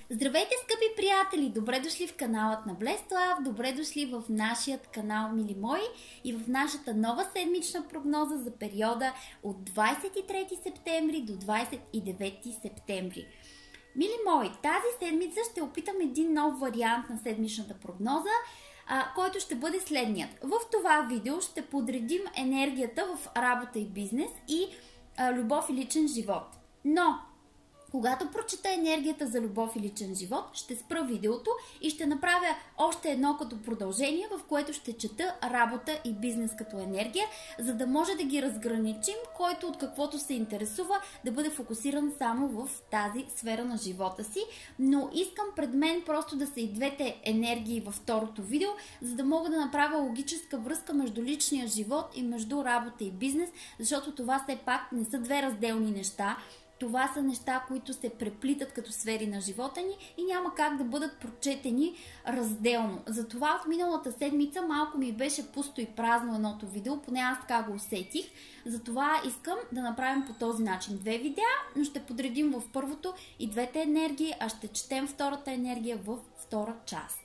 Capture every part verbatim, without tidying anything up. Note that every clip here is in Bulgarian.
Здравейте, скъпи приятели! Добре дошли в каналът на Блеслав, добре дошли в нашия канал, мили мои, и в нашата нова седмична прогноза за периода от двадесет и трети септември до двадесет и девети септември. Мили мои, тази седмица ще опитам един нов вариант на седмичната прогноза, а, който ще бъде следният. В това видео ще подредим енергията в работа и бизнес и а, любов и личен живот. Но когато прочета енергията за любов и личен живот, ще спра видеото и ще направя още едно като продължение, в което ще чета работа и бизнес като енергия, за да може да ги разграничим, който от каквото се интересува да бъде фокусиран само в тази сфера на живота си. Но искам пред мен просто да са и двете енергии във второто видео, за да мога да направя логическа връзка между личния живот и между работа и бизнес, защото това все пак не са две разделни неща. Това са неща, които се преплитат като сфери на живота ни и няма как да бъдат прочетени разделно. Затова от миналата седмица малко ми беше пусто и празно едното видео, поне аз така го усетих. Затова искам да направим по този начин две видеа, но ще подредим в първото и двете енергии, а ще четем втората енергия в втора част.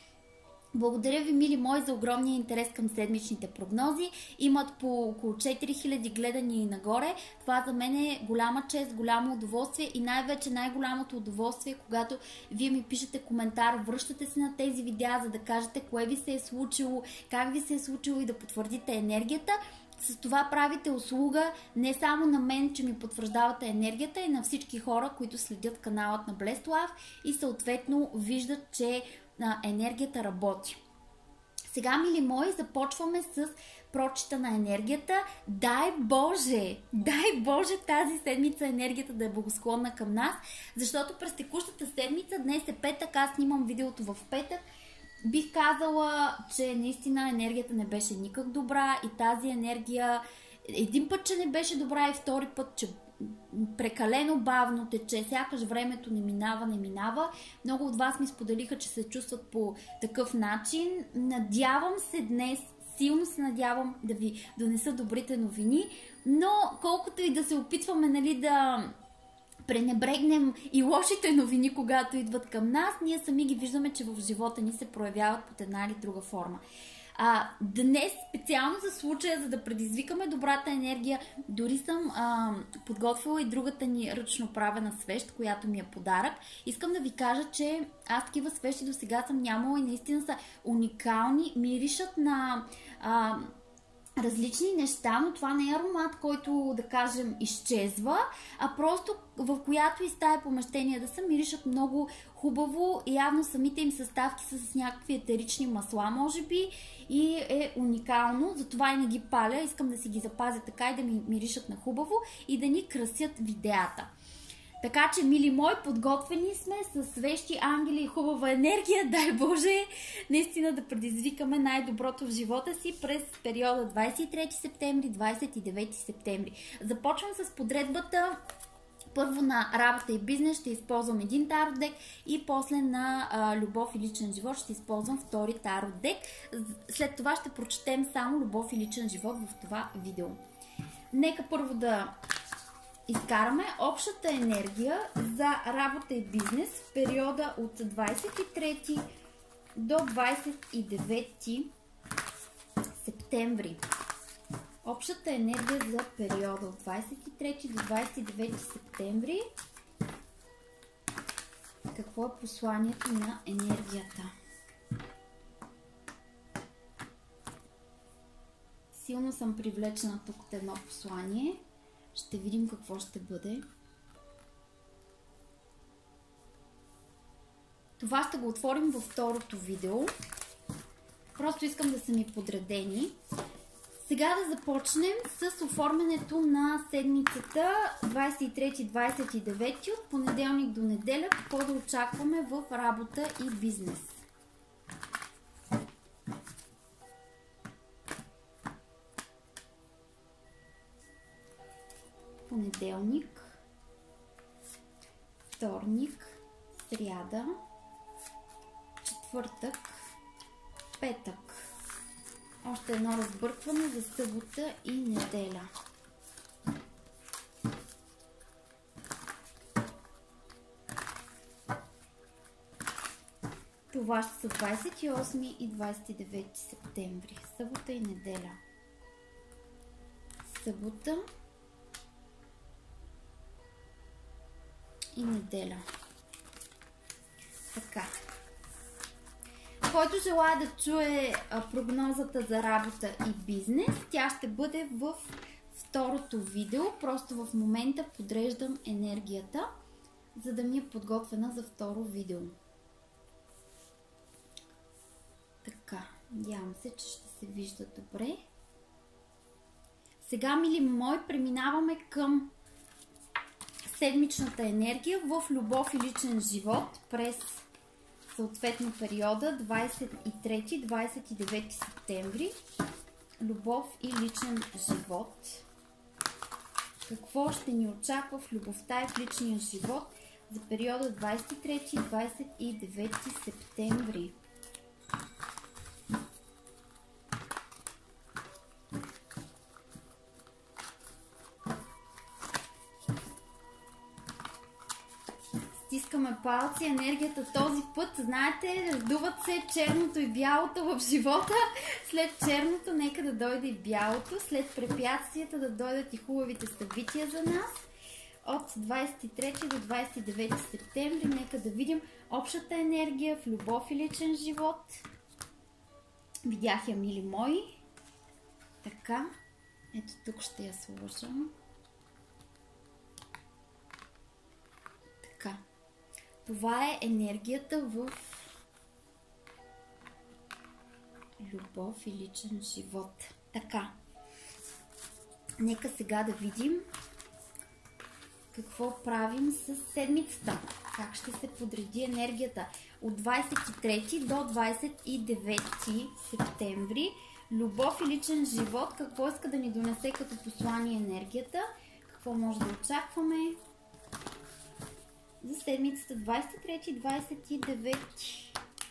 Благодаря ви, мили мои, за огромния интерес към седмичните прогнози. Имат по около четири хиляди гледания и нагоре. Това за мен е голяма чест, голямо удоволствие и най-вече най-голямото удоволствие, когато вие ми пишете коментар, връщате се на тези видеа, за да кажете кое ви се е случило, как ви се е случило и да потвърдите енергията. С това правите услуга не само на мен, че ми потвърждавате енергията, и на всички хора, които следят каналът на Блеслав и съответно виждат, че енергията работи. Сега, мили мои, започваме с прочита на енергията. Дай Боже! Дай Боже тази седмица енергията да е благосклонна към нас, защото през текущата седмица, днес е петък, аз снимам видеото в петък, бих казала, че наистина енергията не беше никак добра и тази енергия един път, че не беше добра и втори път, че прекалено бавно тече, сякаш времето не минава, не минава. Много от вас ми споделиха, че се чувстват по такъв начин. Надявам се днес, силно се надявам да ви донеса добрите новини, но колкото и да се опитваме, нали, да пренебрегнем и лошите новини, когато идват към нас, ние сами ги виждаме, че в живота ни се проявяват под една или друга форма. А, днес специално за случая, за да предизвикаме добрата енергия, дори съм а, подготвила и другата ни ръчно правена свещ, която ми е подарък. Искам да ви кажа, че аз такива свещи до сега съм нямала и наистина са уникални, миришат на а, различни неща, но това не е аромат, който, да кажем, изчезва, а просто в която и стая помещения да са, миришат много хубаво. Явно самите им съставки са с някакви етерични масла, може би, и е уникално, затова и не ги паля. Искам да си ги запазя така и да ми миришат на хубаво и да ни красят видеята. Така че, мили мои, подготвени сме с свещи, ангели и хубава енергия. Дай Боже, наистина да предизвикаме най-доброто в живота си през периода двадесет и трети септември до двадесет и девети септември. Започвам с подредбата. Първо на работа и бизнес ще използвам един тарот дек и после на а, любов и личен живот ще използвам втори тарот дек. След това ще прочетем само любов и личен живот в това видео. Нека първо да изкараме общата енергия за работа и бизнес в периода от двадесет и трети до двадесет и девети септември. Общата енергия за периода от двадесет и трети до двадесет и девети септември. Какво е посланието на енергията? Силно съм привлечена тук от едно послание. Ще видим какво ще бъде. Това ще го отворим във второто видео. Просто искам да са ми подредени. Сега да започнем с оформянето на седмицата двадесет и трети до двадесет и девети от понеделник до неделя, какво да очакваме в работа и бизнес. Понеделник, вторник, сряда, четвъртък, петък. Още едно разбъркване за събота и неделя. Това ще са двадесет и осми и двадесет и девети септември. Събота и неделя. Събота и неделя. Така. Който желая да чуе а, прогнозата за работа и бизнес, тя ще бъде в второто видео. Просто в момента подреждам енергията, за да ми е подготвена за второ видео. Така, надявам се, че ще се вижда добре. Сега, мили мои, преминаваме към седмичната енергия в любов и личен живот през съответно периода двадесет и трети до двадесет и девети септември. Любов и личен живот. Какво ще ни очаква в любовта и в личния живот за периода двадесет и трети до двадесет и девети септември? Стискаме палци, енергията този път, знаете, раздуват се черното и бялото в живота. След черното нека да дойде и бялото, след препятствията да дойдат и хубавите събития за нас. От двадесет и трети до двадесет и девети септември нека да видим общата енергия в любов и личен живот. Видях я, мили мои. Така, ето тук ще я сложам. Така. Това е енергията в любов и личен живот. Така. Нека сега да видим какво правим с седмицата. Как ще се подреди енергията от двадесет и трети до двадесет и девети септември. Любов и личен живот. Какво иска да ни донесе като послание енергията? Какво може да очакваме за седмицата двадесет и трети до двадесет и девети.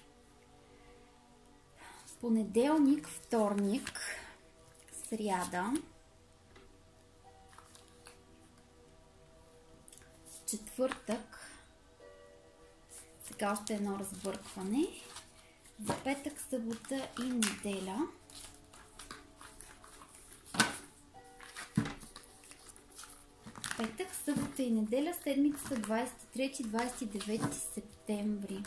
Понеделник, вторник, сряда, четвъртък, сега още едно разбъркване, за петък, събота и неделя. Петък, събота и неделя, седмицата двадесет и трети до двадесет и девети септември.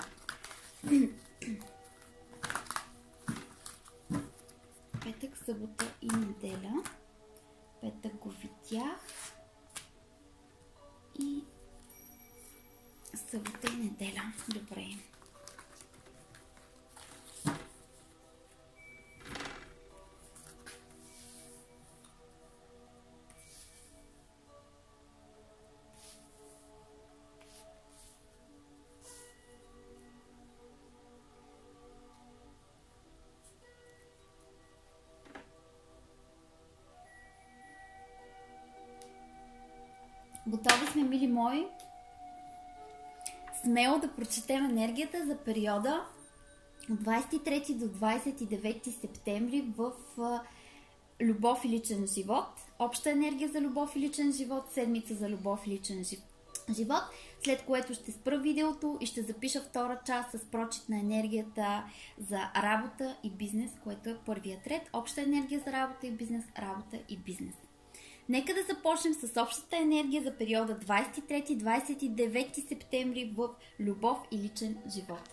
Петък, събота и неделя. Петък го видях. И събота и неделя. Добре. Готови сме, мили мои, смело да прочетем енергията за периода от двадесет и трети до двадесет и девети септември в любов и личен живот. Обща енергия за любов и личен живот, седмица за любов и личен живот, след което ще спра видеото и ще запиша втора част с прочит на енергията за работа и бизнес, което е първият ред. Обща енергия за работа и бизнес, работа и бизнес. Нека да започнем с общата енергия за периода двадесет и трети до двадесет и девети септември в любов и личен живот.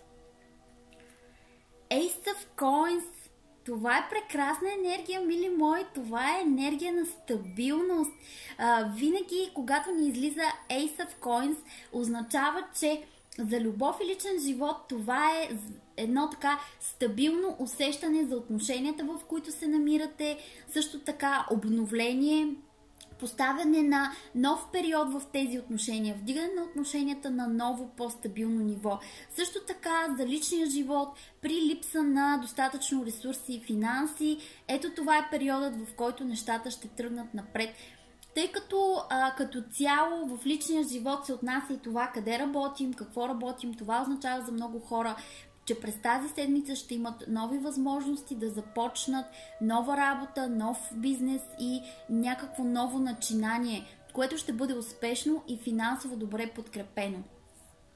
Ace of Coins. Това е прекрасна енергия, мили мои. Това е енергия на стабилност. А, винаги, когато ни излиза Ace of Coins, означава, че за любов и личен живот това е едно така стабилно усещане за отношенията, в които се намирате. Също така обновление, поставяне на нов период в тези отношения, вдигане на отношенията на ново по-стабилно ниво. Също така за личния живот, при липса на достатъчно ресурси и финанси, ето това е периодът, в който нещата ще тръгнат напред. Тъй като а, като цяло в личния живот се отнася и това къде работим, какво работим, това означава за много хора, че през тази седмица ще имат нови възможности да започнат нова работа, нов бизнес и някакво ново начинание, което ще бъде успешно и финансово добре подкрепено.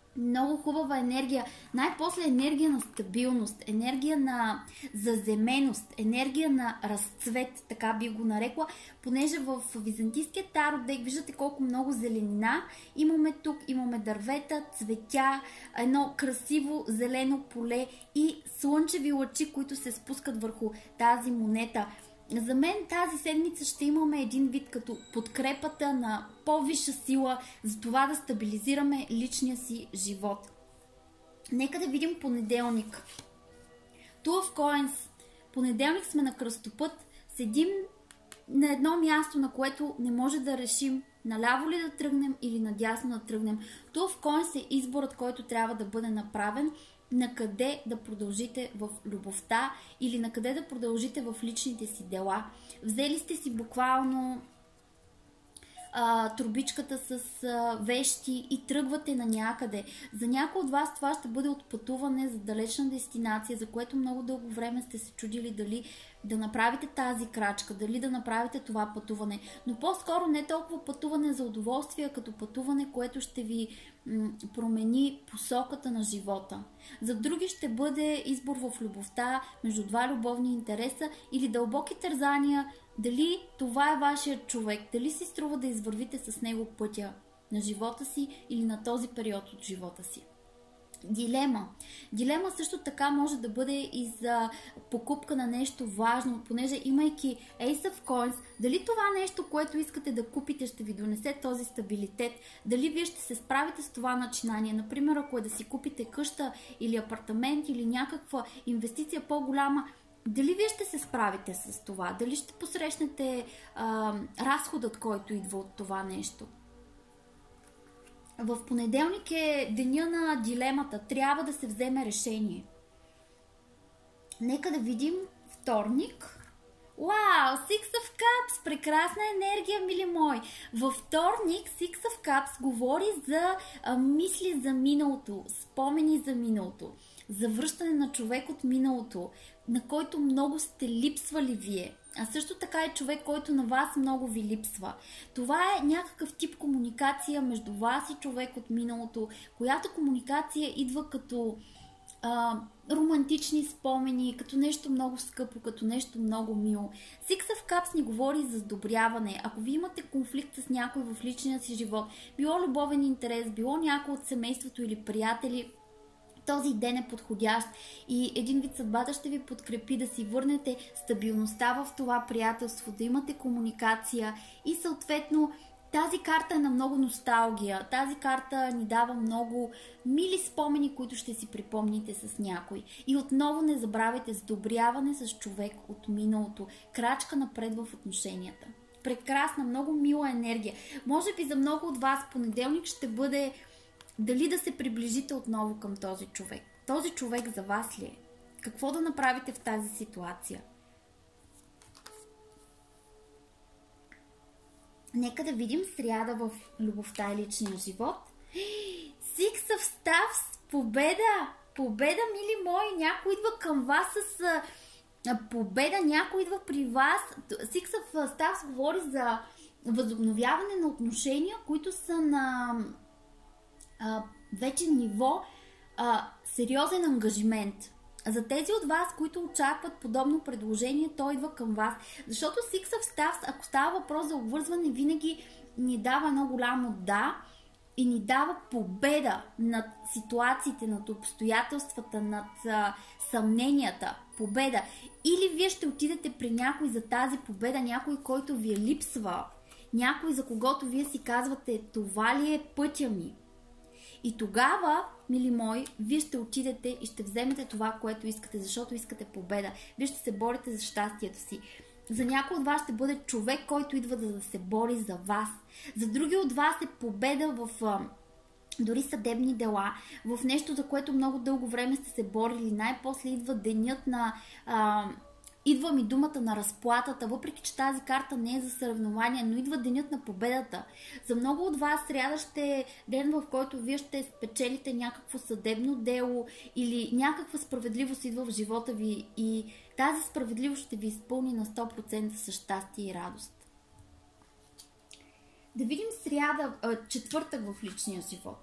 Много хубава енергия. Най-после енергия на стабилност, енергия на заземеност, енергия на разцвет, така би го нарекла, понеже в византийския тарот дек виждате колко много зеленина имаме тук, имаме дървета, цветя, едно красиво зелено поле и слънчеви лъчи, които се спускат върху тази монета. За мен тази седмица ще имаме един вид като подкрепата на по-висша сила за това да стабилизираме личния си живот. Нека да видим понеделник. Two of Coins. Понеделник сме на кръстопът. Седим на едно място, на което не може да решим наляво ли да тръгнем или надясно да тръгнем. Two of Coins е изборът, който трябва да бъде направен, на къде да продължите в любовта или на къде да продължите в личните си дела. Взели сте си буквално а, турбичката с а, вещи и тръгвате на някъде. За някой от вас това ще бъде отпътуване за далечна дестинация, за което много дълго време сте се чудили дали да направите тази крачка, дали да направите това пътуване. Но по-скоро не толкова пътуване за удоволствие, като пътуване, което ще ви м- промени посоката на живота. За други ще бъде избор в любовта, между два любовни интереса или дълбоки тързания, дали това е вашият човек, дали си струва да извървите с него пътя на живота си или на този период от живота си. Дилема. Дилема също така може да бъде и за покупка на нещо важно, понеже имайки Ace of Coins, дали това нещо, което искате да купите, ще ви донесе този стабилитет, дали вие ще се справите с това начинание. Например, ако е да си купите къща или апартамент или някаква инвестиция по-голяма, дали вие ще се справите с това, дали ще посрещнете а, разходът, който идва от това нещо. В понеделник е деня на дилемата. Трябва да се вземе решение. Нека да видим вторник. Вау! Six of Cups! Прекрасна енергия, мили мои! Във вторник Six of Cups говори за а, мисли за миналото, спомени за миналото, за връщане на човек от миналото, на който много сте липсвали вие. А също така е човек, който на вас много ви липсва. Това е някакъв тип комуникация между вас и човек от миналото, която комуникация идва като а, романтични спомени, като нещо много скъпо, като нещо много мило. Six of Cups ни говори за сдобряване. Ако ви имате конфликт с някой в личния си живот, било любовен интерес, било някой от семейството или приятели, този ден е подходящ и един вид съдбата ще ви подкрепи да си върнете стабилността в това приятелство, да имате комуникация и съответно тази карта е на много носталгия. Тази карта ни дава много мили спомени, които ще си припомните с някой. И отново не забравяйте сдобряване с човек от миналото. Крачка напред в отношенията. Прекрасна, много мила енергия. Може би за много от вас понеделник ще бъде дали да се приближите отново към този човек. Този човек за вас ли е? Какво да направите в тази ситуация? Нека да видим сряда в любовта и личния живот. Six of Staffs! Победа! Победа, мили мои! Някой идва към вас с а, победа, някой идва при вас. Six of Staffs говори за възобновяване на отношения, които са на а, вече ниво а, сериозен ангажимент. За тези от вас, които очакват подобно предложение, то идва към вас. Защото Six of Staffs, ако става въпрос за обвързване, винаги ни дава едно голямо да и ни дава победа над ситуациите, над обстоятелствата, над а, съмненията. Победа. Или вие ще отидете при някой за тази победа, някой, който ви е липсва. Някой, за когото вие си казвате, това ли е пътя ми? И тогава, мили мои, вие ще отидете и ще вземете това, което искате, защото искате победа. Вие ще се борите за щастието си. За някой от вас ще бъде човек, който идва да, да се бори за вас. За други от вас е победа в а, дори съдебни дела, в нещо, за което много дълго време сте се борили. Най-после идва денят на... А, идва ми думата на разплатата, въпреки че тази карта не е за съревнование, но идва денят на победата. За много от вас сряда ще е ден, в който вие ще спечелите някакво съдебно дело или някаква справедливост идва в живота ви и тази справедливост ще ви изпълни на сто процента с щастие и радост. Да видим сряда, четвъртък в личния живот.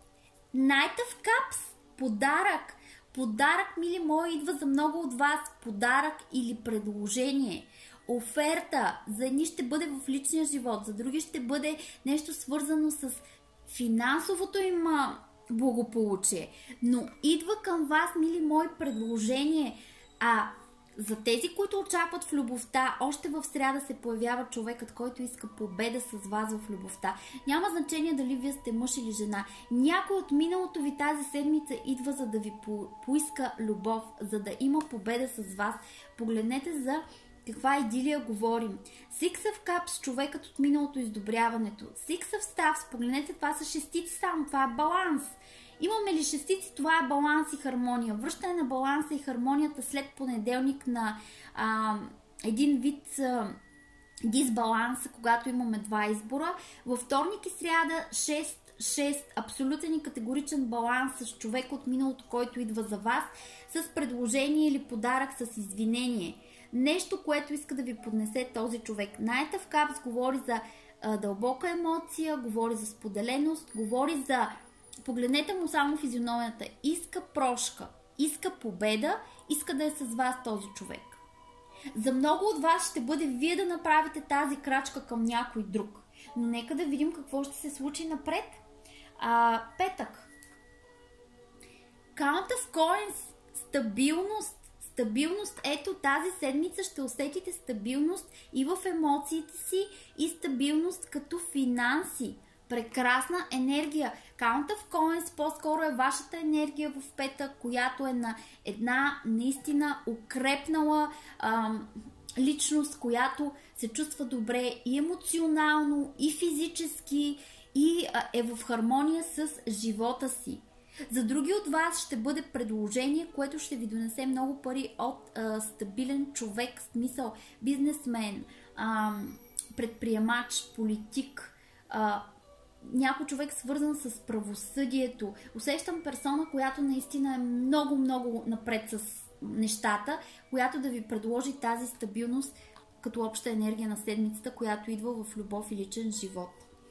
Night of Cups, подарък. Подарък, мили мои, идва за много от вас. Подарък или предложение. Оферта. За едни ще бъде в личния живот, за други ще бъде нещо свързано с финансовото им благополучие. Но идва към вас, мили мои, предложение. А за тези, които очакват в любовта, още в сряда се появява човекът, който иска победа с вас в любовта. Няма значение дали вие сте мъж или жена. Някой от миналото ви тази седмица идва, за да ви по- поиска любов, за да има победа с вас. Погледнете за каква идилия говорим. Six of Cups, човекът от миналото, издобряването. Six of Staffs, погледнете, това са шестици само, това е баланс. Имаме ли шестици? Това е баланс и хармония. Връщане на баланса и хармонията след понеделник на а, един вид а, дисбаланс, когато имаме два избора. Във вторник и сряда шест шест, абсолютен и категоричен баланс с човек от миналото, който идва за вас, с предложение или подарък, с извинение. Нещо, което иска да ви поднесе този човек. Night of Cups говори за а, дълбока емоция, говори за споделеност, говори за... Погледнете му само физиономията. Иска прошка, иска победа, иска да е с вас този човек. За много от вас ще бъде вие да направите тази крачка към някой друг. Но нека да видим какво ще се случи напред. А, петък. Count of Coins. Стабилност. Стабилност. Ето, тази седмица ще усетите стабилност и в емоциите си, и стабилност като финанси. Прекрасна енергия. Count of Coins по-скоро е вашата енергия в петък, която е на една наистина укрепнала ам, личност, която се чувства добре и емоционално, и физически, и а, е в хармония с живота си. За други от вас ще бъде предложение, което ще ви донесе много пари от а, стабилен човек, в смисъл бизнесмен, а, предприемач, политик, а, някой човек свързан с правосъдието. Усещам персона, която наистина е много-много напред с нещата, която да ви предложи тази стабилност като обща енергия на седмицата, която идва в любов и личен живот.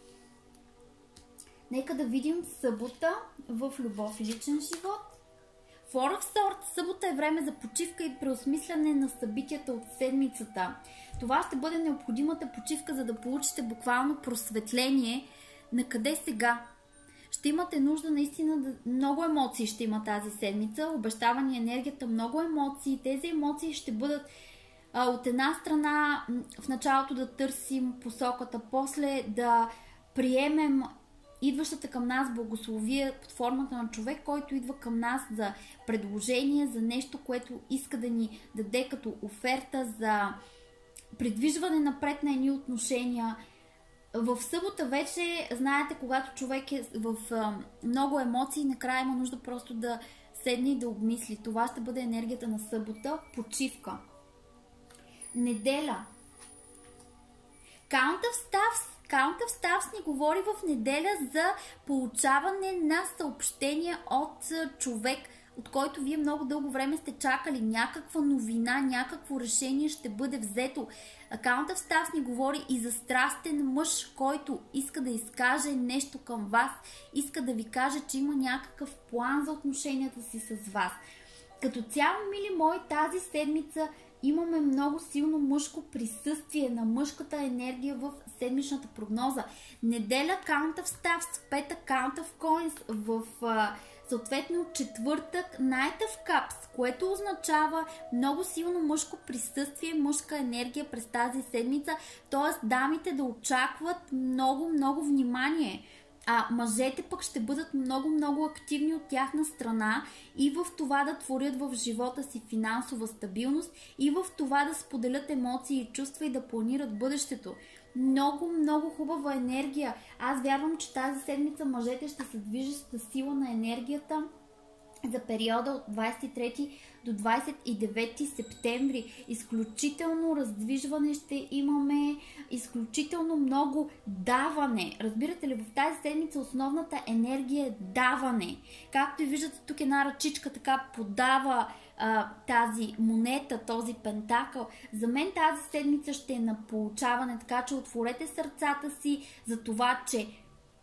Нека да видим събота в любов и личен живот. Four of Swords, събота е време за почивка и преосмисляне на събитията от седмицата. Това ще бъде необходимата почивка, за да получите буквално просветление на къде сега. Ще имате нужда наистина, да... много емоции ще има тази седмица, обещава ни енергията, много емоции. Тези емоции ще бъдат а, от една страна в началото да търсим посоката, после да приемем идващата към нас благословие под формата на човек, който идва към нас за предложение, за нещо, което иска да ни даде като оферта, за придвижване напред на едни отношения. В събота вече, знаете, когато човек е в а, много емоции, накрая има нужда просто да седне и да обмисли. Това ще бъде енергията на събота. Почивка. Неделя. Count of Staffs. Count of Staffs ни говори в неделя за получаване на съобщения от човек, от който вие много дълго време сте чакали. Някаква новина, някакво решение ще бъде взето. Count of Staffs ни говори и за страстен мъж, който иска да изкаже нещо към вас, иска да ви каже, че има някакъв план за отношенията си с вас. Като цяло, мили мои, тази седмица имаме много силно мъжко присъствие на мъжката енергия в седмичната прогноза. Неделя Count of Staffs, петък Count of Coins, в а, съответно четвъртък Night of Cups, което означава много силно мъжко присъствие, мъжка енергия през тази седмица, т.е. дамите да очакват много-много внимание. А мъжете пък ще бъдат много-много активни от тяхна страна и в това да творят в живота си финансова стабилност, и в това да споделят емоции и чувства и да планират бъдещето. Много-много хубава енергия. Аз вярвам, че тази седмица мъжете ще се движат с сила на енергията за периода от двадесет и трети до двадесет и девети септември. Изключително раздвижване ще имаме, изключително много даване. Разбирате ли, в тази седмица основната енергия е даване. Както и виждате, тук една ръчичка така подава а, тази монета, този пентакъл. За мен тази седмица ще е на получаване, така че отворете сърцата си за това, че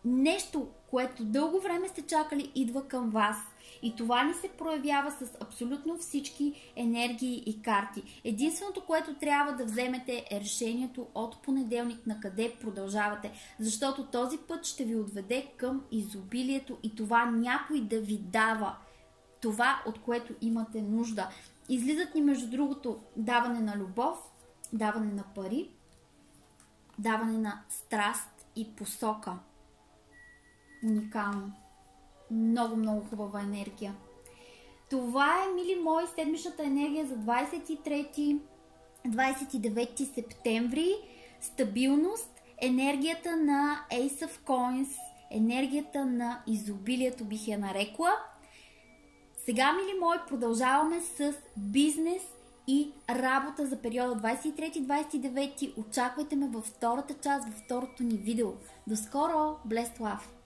нещо, което дълго време сте чакали, идва към вас. И това ни се проявява с абсолютно всички енергии и карти. Единственото, което трябва да вземете, е решението от понеделник на къде продължавате. Защото този път ще ви отведе към изобилието и това някой да ви дава това, от което имате нужда. Излизат ни, между другото, даване на любов, даване на пари, даване на страст и посока. Уникално. Много, много хубава енергия. Това е, мили мои, седмичната енергия за двадесет и трети - двадесет и девети септември. Стабилност, енергията на Ace of Coins, енергията на изобилието бих я нарекла. Сега, мили мои, продължаваме с бизнес и работа за периода двадесет и трети - двадесет и девети. Очаквайте ме във втората част, във второто ни видео. До скоро! Blessed Love!